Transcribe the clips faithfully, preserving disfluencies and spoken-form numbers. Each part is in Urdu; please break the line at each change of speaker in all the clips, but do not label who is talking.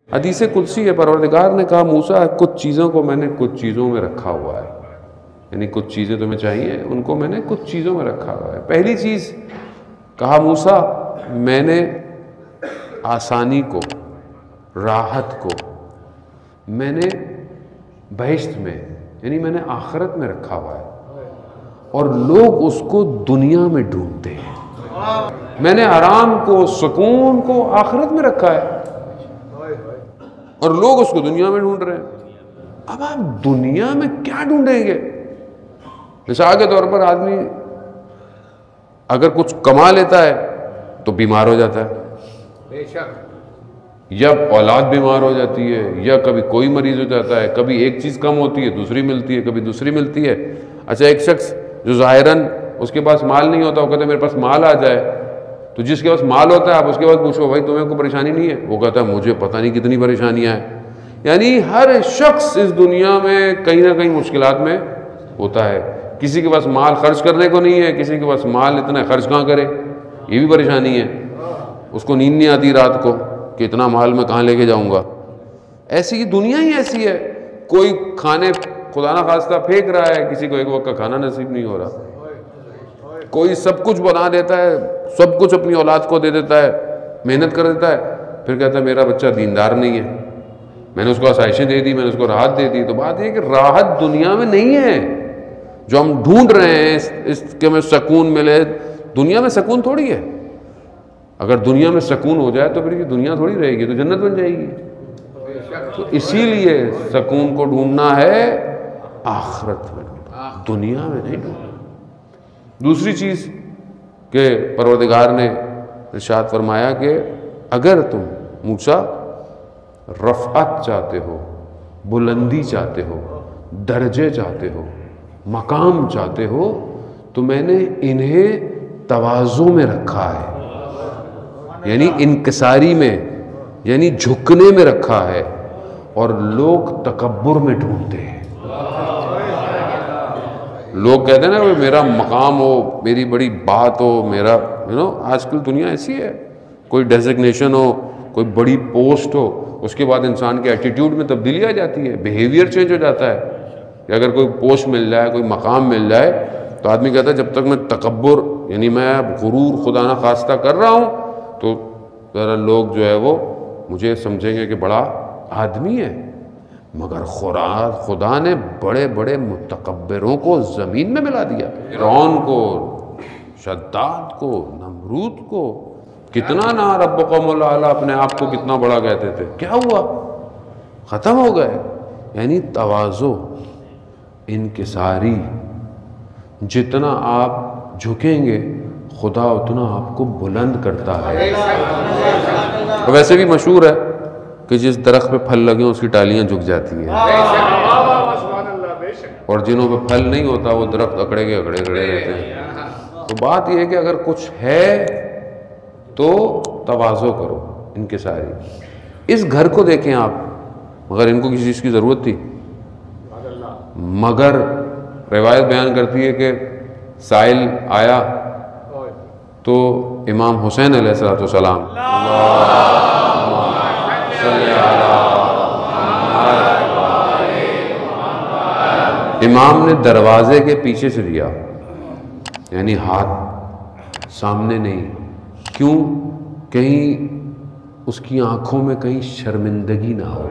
حدیث قدسی ہے، پروردگار نے کہا موسیٰ کچھ چیزوں کو میں نے کچھ چیزوں میں رکھا ہوا ہے، یعنی کچھ چیزیں تمہیں چاہیے ان کو میں نے کچھ چیزوں میں رکھا ہوا ہے۔ پہلی چیز کہا موسیٰ میں نے آسانی کو، راحت کو میں نے بہشت میں یعنی میں نے آخرت میں رکھا ہوا ہے، اور لوگ اس کو دنیا میں ڈھونڈتے ہیں۔ میں نے آرام کو، سکون کو آخرت میں رکھا ہے اور لوگ اس کو دنیا میں ڈھونڈ رہے ہیں۔ اب آپ دنیا میں کیا ڈھونڈیں گے؟ مثال کے طور پر آدمی اگر کچھ کما لیتا ہے تو بیمار ہو جاتا ہے،
بے شک،
یا اولاد بیمار ہو جاتی ہے، یا کبھی کوئی مریض ہو جاتا ہے، کبھی ایک چیز کم ہوتی ہے دوسری ملتی ہے، کبھی دوسری ملتی ہے۔ اچھا ایک شخص جو ظاہراً اس کے پاس مال نہیں ہوتا، وہ کہتا ہے میرے پاس مال آ جائے، تو جس کے پاس مال ہوتا ہے آپ اس کے پاس پوچھو بھائی تمہیں کوئی پریشانی نہیں ہے، وہ کہتا ہے مجھے پتہ نہیں کتنی پریشانیاں ہیں۔ یعنی ہر شخص اس دنیا میں کہیں نہ کہیں مشکلات میں ہوتا ہے۔ کسی کے پاس مال خرچ کرنے کو نہیں ہے، کسی کے پاس مال اتنا خرچ کہاں کرے، یہ بھی پریشانی ہے۔ اس کو نیند نہیں آتی رات کو کہ اتنا مال میں کہاں لے کے جاؤں گا۔ ایسی ہی دنیا ہی ایسی ہے، کوئی کھانے خدا نہ خواستہ پھینک رہا ہے، کسی کو ایک وقت کا کھانا نصیب نہیں ہو رہا، کوئی سب کچھ بنا دیتا ہے، سب کچھ اپنی اولاد کو دے دیتا ہے، محنت کر دیتا ہے، پھر کہتا ہے میرا بچہ دیندار نہیں ہے، میں نے اس کو آسائشیں دے دی، میں نے اس کو راحت دے دی۔ تو بات یہ کہ راحت دنیا میں نہیں ہے جو ہم ڈھونڈ رہے ہیں، اس, اس کے میں سکون ملے، دنیا میں سکون تھوڑی ہے۔ اگر دنیا میں سکون ہو جائے تو پھر یہ دنیا تھوڑی رہے گی، تو جنت بن جائے گی۔ تو اسی لیے سکون کو ڈھونڈنا ہے آخرت میں، دنیا میں نہیں ڈھونڈنا۔ دوسری چیز کہ پروردگار نے ارشاد فرمایا کہ اگر تم موسیٰ رفعت چاہتے ہو، بلندی چاہتے ہو، درجے چاہتے ہو، مقام چاہتے ہو، تو میں نے انہیں تواضع میں رکھا ہے، یعنی انکساری میں، یعنی جھکنے میں رکھا ہے، اور لوگ تکبر میں ڈھونڈتے ہیں۔ لوگ کہتے ہیں نا میرا مقام ہو، میری بڑی بات ہو، میرا یو نو آج کل دنیا ایسی ہے، کوئی ڈیزگنیشن ہو، کوئی بڑی پوسٹ ہو، اس کے بعد انسان کے ایٹیٹیوڈ میں تبدیلی آ جاتی ہے، بیہیویئر چینج ہو جاتا ہے۔ کہ اگر کوئی پوسٹ مل جائے، کوئی مقام مل جائے، تو آدمی کہتا ہے جب تک میں تکبر یعنی میں اب غرور خدا نہ خواستہ کر رہا ہوں تو ذرا لوگ جو ہے وہ مجھے سمجھیں گے کہ بڑا آدمی ہے۔ مگر خدا نے بڑے بڑے متکبروں کو زمین میں ملا دیا، فرعون کو، شداد کو، نمرود کو، کتنا نا ربکم الاعلی اپنے آپ کو کتنا بڑا کہتے تھے، کیا ہوا؟ ختم ہو گئے۔ یعنی تواضع، انکساری، جتنا آپ جھکیں گے خدا اتنا آپ کو بلند کرتا ہے۔ ویسے بھی مشہور ہے کہ جس درخت پہ پھل لگے اس کی ٹالیاں جھک جاتی ہیں، اور جنہوں پہ پھل نہیں ہوتا وہ درخت اکڑے کے اکڑے کھڑے رہتے ہیں۔ تو بات یہ ہے کہ اگر کچھ ہے تو تواضع کرو، انکساری۔ اس گھر کو دیکھیں آپ، مگر ان کو کسی چیز کی ضرورت تھی، مگر روایت بیان کرتی ہے کہ سائل آیا تو امام حسین علیہ السلام امام نے دروازے کے پیچھے سے دیا، یعنی ہاتھ سامنے نہیں۔ کیوں؟ کہیں اس کی آنکھوں میں کہیں شرمندگی نہ ہو۔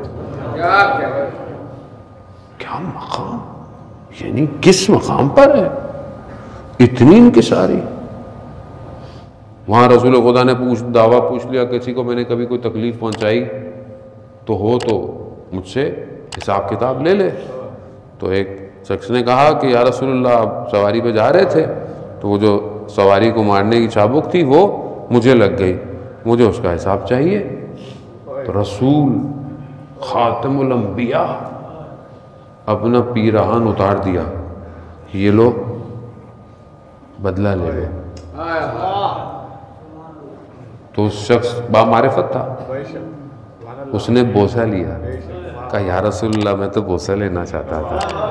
کیا مقام، یعنی کس مقام پر ہے اتنی انکساری۔ وہاں رسول خدا نے پوچھ دعویٰ پوچھ لیا کسی کو میں نے کبھی کوئی تکلیف پہنچائی تو ہو تو مجھ سے حساب کتاب لے لے۔ تو ایک شخص نے کہا کہ یا رسول اللہ آپ سواری پہ جا رہے تھے تو وہ جو سواری کو مارنے کی چابک تھی وہ مجھے لگ گئی، مجھے اس کا حساب چاہیے۔ تو رسول خاتم الانبیاء اپنا پیراہن اتار دیا، یہ لو بدلہ لے لو۔ تو اس شخص بامعرفت تھا، اس نے بوسہ لیا، کہا یا رسول اللہ میں تو بوسہ لینا چاہتا تھا۔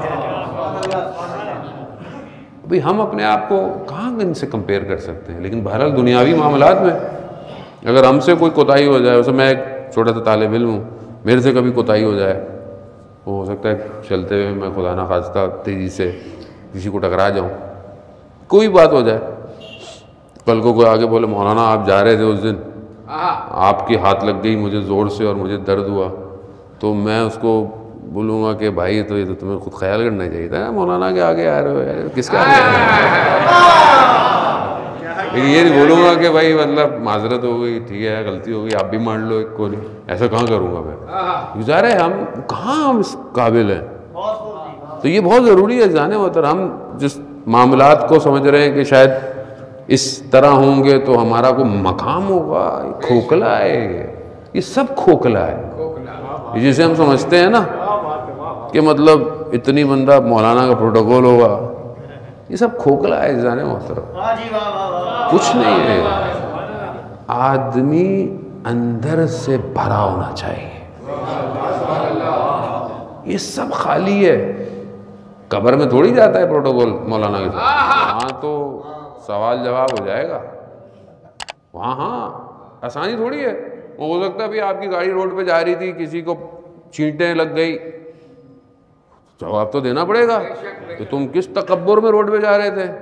بھئی ہم اپنے آپ کو کہاں ان سے کمپیئر کر سکتے ہیں، لیکن بہرحال دنیاوی معاملات میں اگر ہم سے کوئی کوتاہی ہو جائے، اسے میں ایک چھوٹا سا طالب علم ہوں، میرے سے کبھی کوتاہی ہو جائے، وہ ہو سکتا ہے چلتے ہوئے میں خدا نخواستہ تیزی سے کسی کو ٹکرا جاؤں، کوئی بات ہو جائے، کل کو کوئی آگے بولے مولانا آپ جا رہے تھے اس دن، آپ کی ہاتھ لگ گئی مجھے زور سے اور مجھے درد ہوا، تو میں اس کو بولوں گا کہ بھائی تو یہ تو تمہیں خود خیال کرنا چاہیے تھا، مولانا کے آگے آ رہے ہو یار، کس کا لیکن یہ نہیں بولوں گا کہ بھائی مطلب معذرت ہو گئی، ٹھیک ہے غلطی ہو گئی آپ بھی مان لو، ایک کو نہیں، ایسا کہاں کروں گا میں، گزارے ہم کہاں ہم اس قابل ہیں. تو یہ بہت ضروری ہے جانے محترم، ہم جس معاملات کو سمجھ رہے ہیں کہ شاید اس طرح ہوں گے تو ہمارا کوئی مقام ہوگا، کھوکھلا ہے یہ سب کھوکھلا ہے، جسے ہم سمجھتے ہیں نا کہ مطلب اتنی بندہ مولانا کا پروٹوکول ہوگا، یہ سب کھوکھلا ہے جانے محترم، کچھ نہیں ہے. آدمی اندر سے بھرا ہونا چاہیے، یہ سب خالی ہے. قبر میں تھوڑی جاتا ہے پروٹوکول مولانا کے ساتھ، وہاں تو سوال جواب ہو جائے گا، وہاں ہاں آسانی تھوڑی ہے. وہ ہو سکتا ہے بھی آپ کی گاڑی روڈ پہ جا رہی تھی، کسی کو چینٹیں لگ گئی، جواب تو دینا پڑے گا کہ تم کس تکبر میں روڈ پہ جا رہے تھے.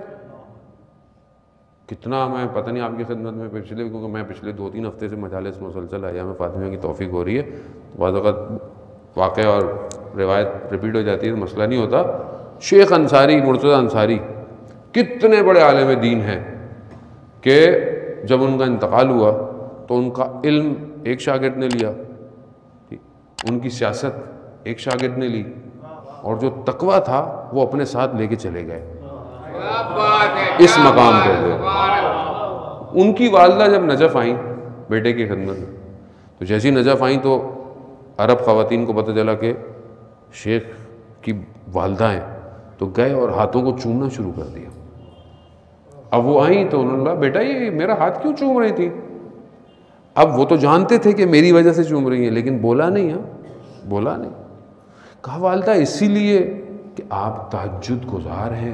کتنا میں پتہ نہیں آپ کی خدمت میں پچھلے، کیونکہ میں پچھلے دو تین ہفتے سے مجالس مسلسل ایام فاطمیہ کی توفیق ہو رہی ہے، بعض اوقات واقعہ اور روایت ریپیٹ ہو جاتی ہے، مسئلہ نہیں ہوتا. شیخ انصاری، مرتضیٰ انصاری کتنے بڑے عالم دین ہیں کہ جب ان کا انتقال ہوا تو ان کا علم ایک شاگرد نے لیا، ان کی سیاست ایک شاگرد نے لی، اور جو تقویٰ تھا وہ اپنے ساتھ لے کے چلے گئے اس مقام پہ ہوئے. ان کی والدہ جب نجف آئیں بیٹے کی خدمت میں، تو جیسی نجف آئیں تو عرب خواتین کو پتہ چلا کہ شیخ کی والدہ ہیں، تو گئے اور ہاتھوں کو چومنا شروع کر دیا. اب وہ آئیں تو انہوں نے کہا بیٹا یہ میرا ہاتھ کیوں چوم رہی تھی؟ اب وہ تو جانتے تھے کہ میری وجہ سے چوم رہی ہیں، لیکن بولا نہیں، ہاں بولا نہیں. کہا والدہ اسی لیے کہ آپ تہجد گزار ہیں،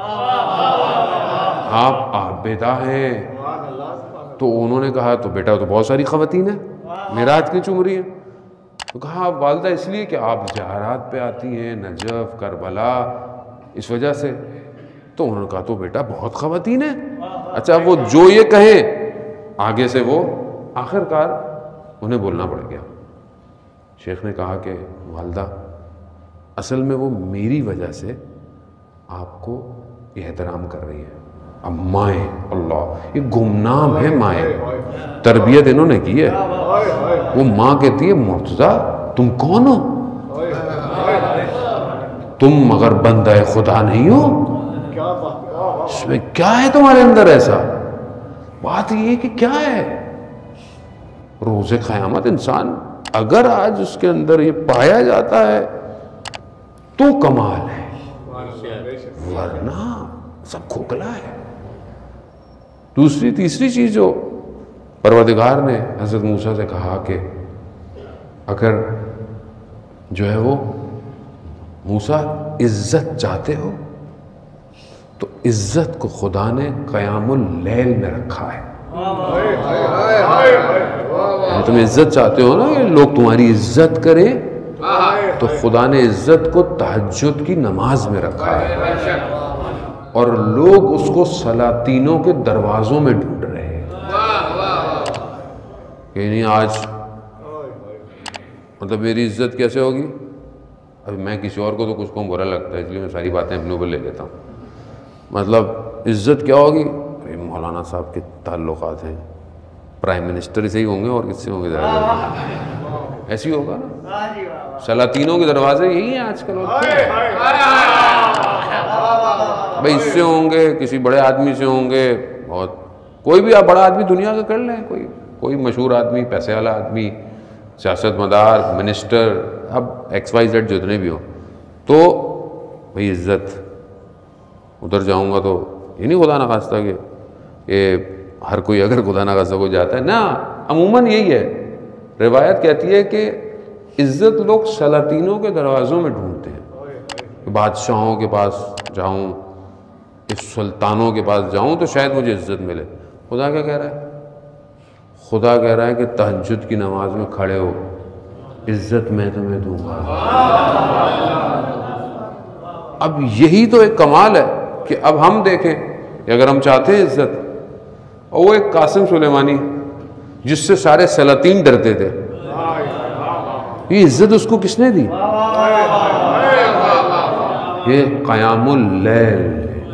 آپ عابدہ ہیں. تو انہوں نے کہا تو بیٹا تو بہت ساری خواتین ہیں، میرا ہاتھ کیوں چوم رہی ہیں؟ تو کہا والدہ اس لیے کہ آپ زیارات پہ آتی ہیں، نجف کربلا، اس وجہ سے. تو انہوں نے کہا تو بیٹا بہت خواتین ہیں. اچھا وہ جو یہ کہیں آگے سے وہ آخر کار انہیں بولنا پڑ گیا. شیخ نے کہا کہ والدہ اصل میں وہ میری وجہ سے آپ کو یہ احترام کر رہی ہے. اب مائیں، اللہ یہ گمنام ہے مائیں، تربیت انہوں نے کی ہے. وہ ماں کہتی ہے مرتضیٰ تم کون ہو؟ تم مگر بندہ خدا نہیں ہو؟ اس میں کیا ہے تمہارے اندر ایسا؟ بات یہ کہ کیا ہے روز قیامت انسان اگر آج اس کے اندر یہ پایا جاتا ہے تو کمال ہے، ورنہ سب کھوکھلا ہے. دوسری تیسری چیز جو پروردگار نے حضرت موسیٰ سے کہا کہ اگر جو ہے وہ موسیٰ عزت چاہتے ہو تو عزت کو خدا نے قیام اللیل میں رکھا ہے. یعنی تم عزت چاہتے ہو نا کہ لوگ تمہاری عزت کریں، تو خدا نے عزت کو تہجد کی نماز میں رکھا ہے، اور لوگ اس کو سلاطینوں کے دروازوں میں ڈھونڈ رہے ہیں. یعنی آج مطلب میری عزت کیسے ہوگی؟ ابھی میں کسی اور کو تو کچھ کو برا لگتا ہے، اس لیے میں ساری باتیں اپنے اوپر لے لیتا ہوں. مطلب عزت کیا ہوگی؟ مولانا صاحب کے تعلقات ہیں، پرائم منسٹر سے ہی ہوں گے اور کس سے ہوں گے؟ ایسی ہوگا نا، سلاطینوں کے دروازے یہی ہیں آج کل. بھائی اس سے ہوں گے، کسی بڑے آدمی سے ہوں گے، بہت کوئی بھی آپ بڑا آدمی دنیا کا کر لیں، کوئی کوئی مشہور آدمی، پیسے والا آدمی، سیاست مدار، منسٹر، اب ایکس وائی زیڈ جتنے بھی ہوں، تو بھئی عزت ادھر جاؤں گا تو یہ نہیں خدا نخواستہ کہ یہ ہر کوئی اگر خدا نخواستہ کو جاتا ہے نا، عموماً یہی ہے. روایت کہتی ہے کہ عزت لوگ سلاطینوں کے دروازوں میں ڈھونڈتے ہیں، بادشاہوں کے پاس جاؤں، اس سلطانوں کے پاس جاؤں تو شاید مجھے عزت ملے. خدا کیا کہہ رہا ہے؟ خدا کہہ رہا ہے کہ تہجد کی نماز میں کھڑے ہو، عزت میں تمہیں دوں گا۔ اب یہی تو ایک کمال ہے کہ اب ہم دیکھیں کہ اگر ہم چاہتے ہیں عزت، اور وہ ایک قاسم سلیمانی جس سے سارے سلاطین ڈرتے تھے، یہ عزت اس کو کس نے دی؟ یہ قیام اللیل۔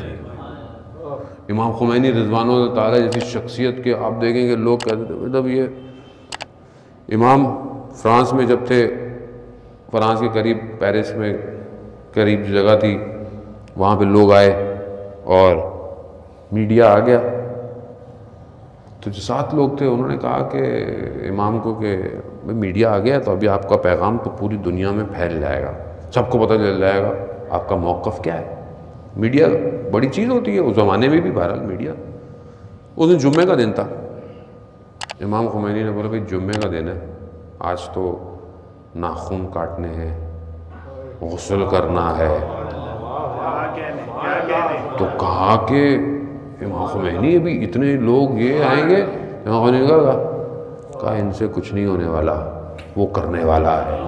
امام خمینی رضوان اللہ تعالیٰ جیسی شخصیت کے آپ دیکھیں کہ لوگ کہتے تھے مطلب یہ امام فرانس میں جب تھے، فرانس کے قریب پیرس میں قریب جو جگہ تھی، وہاں پہ لوگ آئے اور میڈیا آ گیا، تو جو سات لوگ تھے انہوں نے کہا کہ امام کو کہ میڈیا آ گیا تو ابھی آپ کا پیغام تو پوری دنیا میں پھیل جائے گا، سب کو پتہ چل جائے گا آپ کا موقف کیا ہے۔ میڈیا بڑی چیز ہوتی ہے، اس زمانے میں بھی بہرحال میڈیا۔ اس دن جمعے کا دن تھا، امام خمینی نے بولا بھائی جمعے کا دن ہے، آج تو ناخن کاٹنے ہیں، غسل کرنا ہے۔ تو کہا کہ امام خمینی ابھی اتنے لوگ یہ آئیں گے؟ امام خمینی نے کہا کہا ان سے کچھ نہیں ہونے والا، وہ کرنے والا ہے۔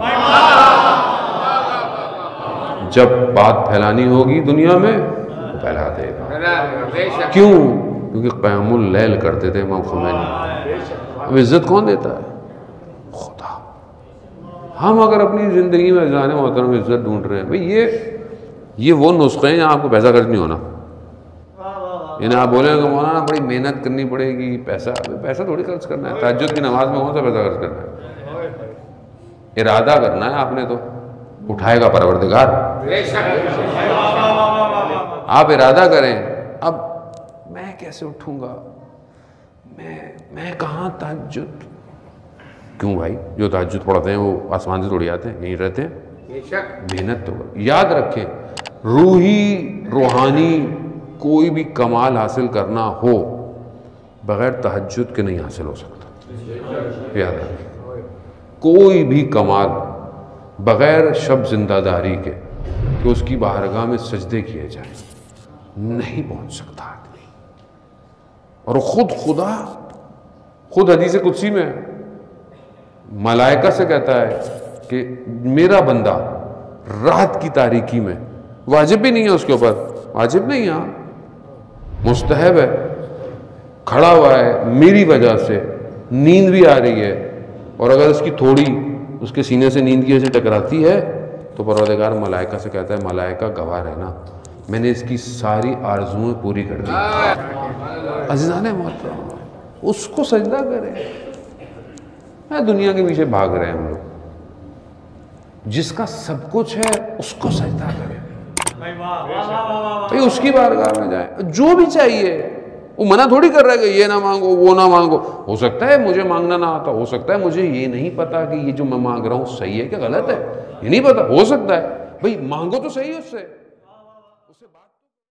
جب بات پھیلانی ہوگی دنیا میں وہ پھیلا دے گا۔ کیوں؟ کیونکہ قیام اللیل کرتے تھے امام خمینی۔ اب عزت کون دیتا ہے؟ خدا۔ ہم اگر اپنی زندگی میں جانے محترم عزت ڈھونڈ رہے ہیں، بھئی یہ یہ وہ نسخے ہیں جہاں آپ کو پیسہ خرچ نہیں ہونا۔ یعنی آپ بولیں کہ مولانا بڑی محنت کرنی پڑے گی، پیسہ پیسہ تھوڑی خرچ کرنا ہے، تہجد کی نماز میں کون سا پیسہ خرچ کرنا ہے؟ ارادہ کرنا ہے آپ نے، تو اٹھائے گا پروردگار۔ آپ ارادہ کریں اب میں کیسے اٹھوں گا، میں میں کہاں تہجد؟ کیوں بھائی؟ جو تہجد پڑھتے ہیں وہ آسمان سے تھوڑی آتے ہیں، یہیں رہتے ہیں۔ محنت تو یاد رکھیں، روحی روحانی کوئی بھی کمال حاصل کرنا ہو بغیر تہجد کے نہیں حاصل ہو سکتا۔ یاد رکھیں، کوئی بھی کمال بغیر شب زندہ داری کے کہ اس کی بارگاہ میں سجدے کیے جائیں نہیں پہنچ سکتا آدمی۔ اور خود خدا خود حدیث قدسی میں ملائکہ سے کہتا ہے کہ میرا بندہ رات کی تاریکی میں، واجب بھی نہیں ہے اس کے اوپر، واجب نہیں ہے، مستحب ہے، کھڑا ہوا ہے میری وجہ سے، نیند بھی آ رہی ہے، اور اگر اس کی تھوڑی اس کے سینے سے نیند کی وجہ سے ٹکراتی ہے تو پروردگار ملائکہ سے کہتا ہے ملائکہ گواہ رہنا، میں نے اس کی ساری آرزویں پوری کر دی۔ عزیزان محترم، اس کو سجدہ کریں۔ میں دنیا کے پیچھے بھاگ رہے ہیں ہم لوگ، جس کا سب کچھ ہے اس کو سجدہ کریں، بھئی اس کی بارگاہ میں جائیں، جو بھی چاہیے۔ وہ منع تھوڑی کر رہا ہے کہ یہ نہ مانگو وہ نہ مانگو، ہو سکتا ہے مجھے مانگنا نہ آتا، ہو سکتا ہے مجھے یہ نہیں پتا کہ یہ جو میں مانگ رہا ہوں صحیح ہے کہ غلط ہے، یہ نہیں پتا، ہو سکتا ہے، بھئی مانگو تو صحیح اس سے۔